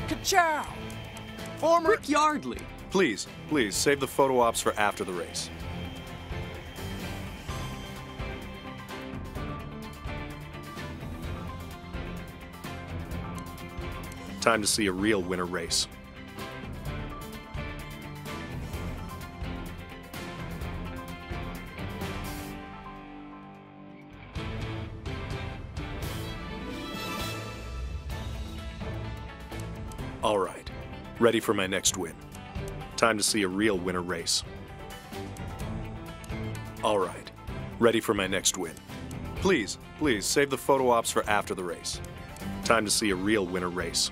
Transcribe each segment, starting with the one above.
Ka-chow! Former... Rick Yardley. Please, save the photo ops for after the race. Time to see a real winter race. All right, ready for my next win. Time to see a real winter race. All right, ready for my next win. Please, save the photo ops for after the race. Time to see a real winter race.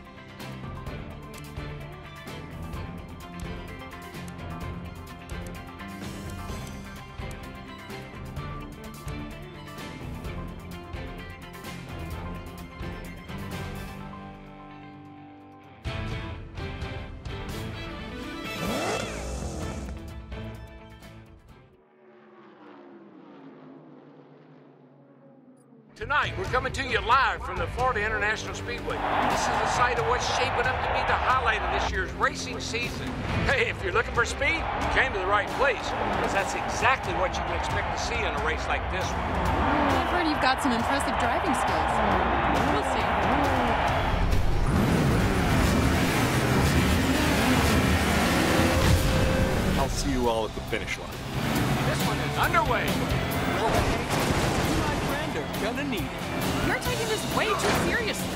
Tonight, we're coming to you live from the Florida International Speedway. This is the site of what's shaping up to be the highlight of this year's racing season. Hey, if you're looking for speed, you came to the right place, because that's exactly what you would expect to see in a race like this one. I've heard you've got some impressive driving skills. We'll see. I'll see you all at the finish line. This one is underway. Gonna need it. You're taking this way too seriously.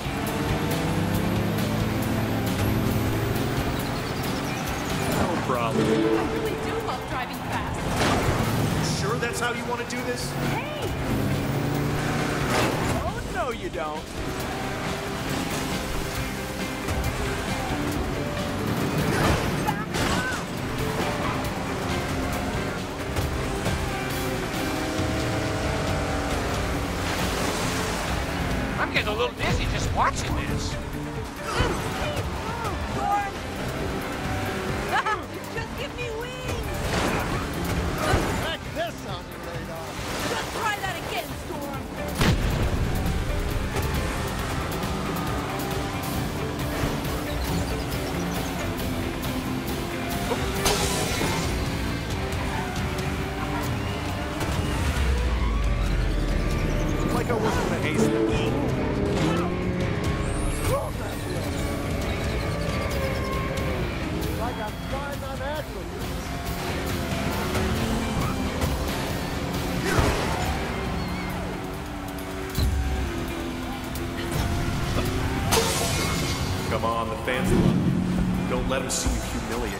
No problem. I really do love driving fast. Sure that's how you want to do this? Hey! Oh, no, you don't. I'm getting a little dizzy just watching this. Just give me wings! Check this on your radar. Just try that again, Storm! Like I wasn't gonna ace this. Like I'm trying on accident. Come on, the fans love you. Don't let them see you humiliated.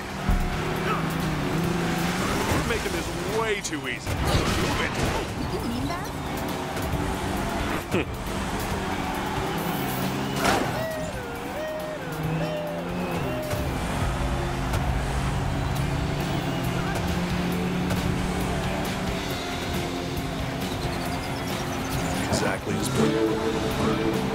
You're making this way too easy. Move it. You mean that? Exactly as planned.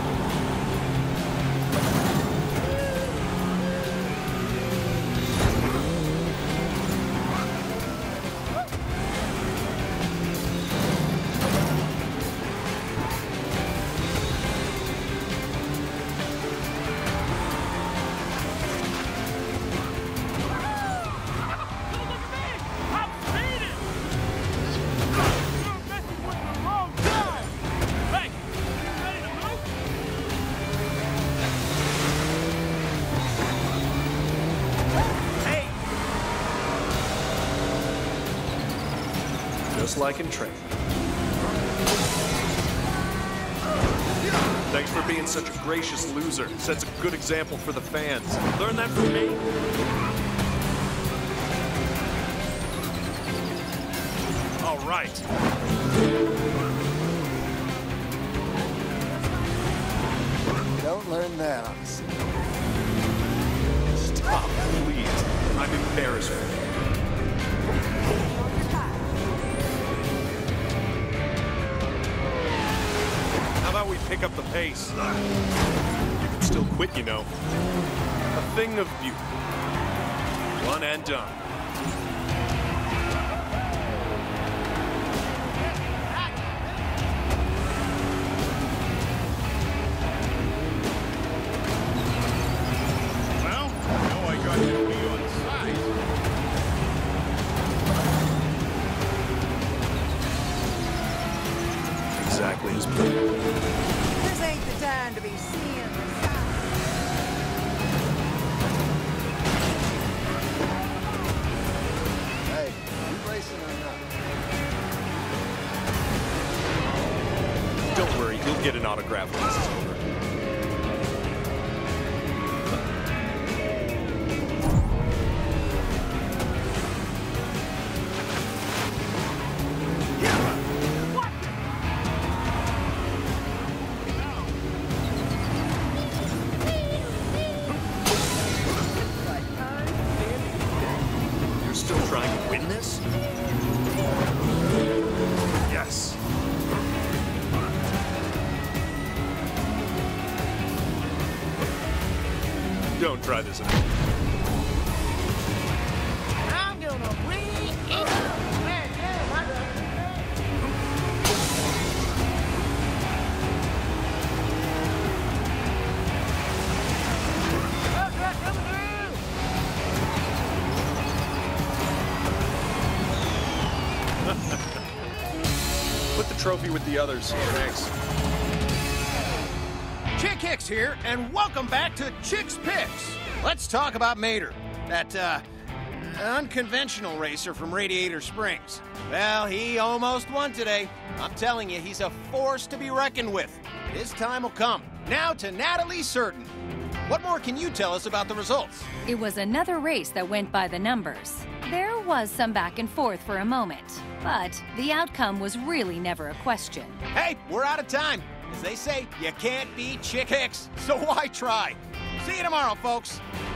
Just like in training. Thanks for being such a gracious loser. Sets a good example for the fans. Learn that from me. All right. Don't learn that on a Stop, please. I'm embarrassed for you. How about we pick up the pace? You can still quit, you know. A thing of beauty. One and done. exactly his plan. This ain't the time to be seeing the signs. Hey, you racing or not? Don't worry, you'll get an autograph when this is over. You're still trying to win this? Yes. Don't try this at home. I'm gonna re-eat Put the trophy with the others. Thanks. Chick Hicks here, and welcome back to Chick's Picks. Let's talk about Mater, that, unconventional racer from Radiator Springs. Well, he almost won today. I'm telling you, he's a force to be reckoned with. His time will come. Now to Natalie Certain. What more can you tell us about the results? It was another race that went by the numbers. There was some back and forth for a moment, but the outcome was really never a question. Hey, we're out of time. As they say, you can't beat Chick Hicks, so why try? See you tomorrow, folks.